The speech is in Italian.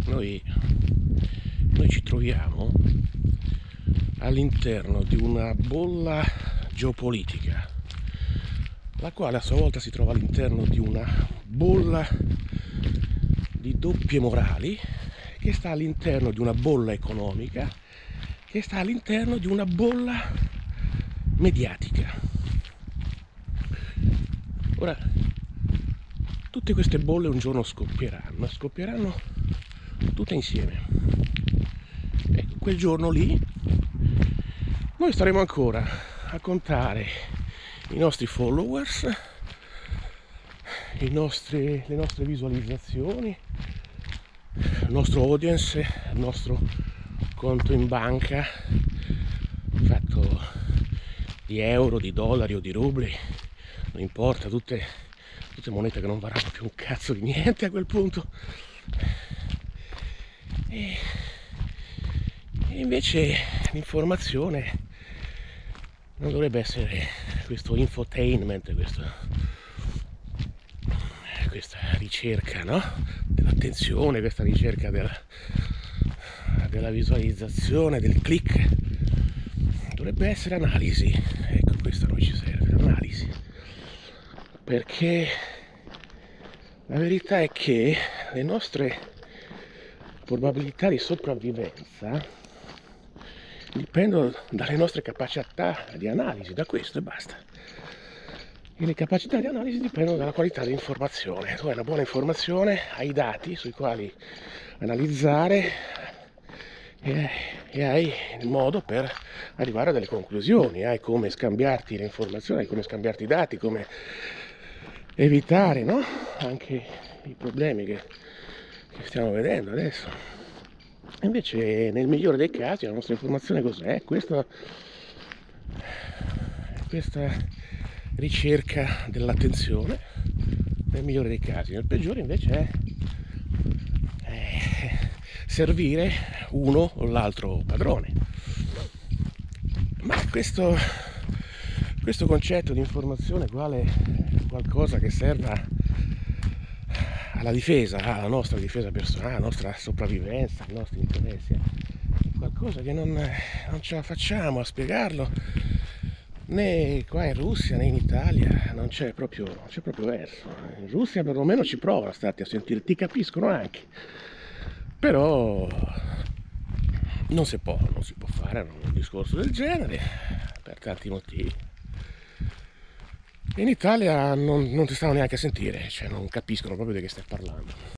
noi, noi ci troviamo all'interno di una bolla geopolitica, la quale a sua volta si trova all'interno di una bolla di doppie morali, che sta all'interno di una bolla economica, che sta all'interno di una bolla mediatica. Ora, tutte queste bolle un giorno scoppieranno tutte insieme. Ecco, quel giorno lì noi staremo ancora a contare i nostri followers, le nostre visualizzazioni, il nostro audience, il nostro conto in banca fatto di euro, di dollari o di rubli, non importa, tutte monete che non varranno più un cazzo di niente a quel punto. E invece l'informazione non dovrebbe essere questo infotainment, questa ricerca, no? Dell'attenzione, questa ricerca della visualizzazione, del click. Dovrebbe essere analisi. Ecco, questo a noi ci serve, l'analisi. Perché la verità è che le nostre probabilità di sopravvivenza dipendono dalle nostre capacità di analisi, da questo e basta. E le capacità di analisi dipendono dalla qualità dell'informazione. Tu hai una buona informazione, hai i dati sui quali analizzare e hai il modo per arrivare a delle conclusioni, hai come scambiarti le informazioni, hai come scambiarti i dati, come evitare, no? Anche i problemi che stiamo vedendo adesso. Invece nel migliore dei casi la nostra informazione cos'è? Questa ricerca dell'attenzione, nel migliore dei casi. Nel peggiore invece è servire uno o l'altro padrone. Ma questo concetto di informazione quale qualcosa che serva alla difesa, alla nostra difesa personale, alla nostra sopravvivenza, ai nostri interessi, è qualcosa che non ce la facciamo a spiegarlo né qua in Russia né in Italia, non c'è proprio verso. In Russia perlomeno ci provano a starti a sentire, ti capiscono anche, però non si può fare un discorso del genere per tanti motivi. In Italia non ti stanno neanche a sentire, cioè non capiscono proprio di che stai parlando.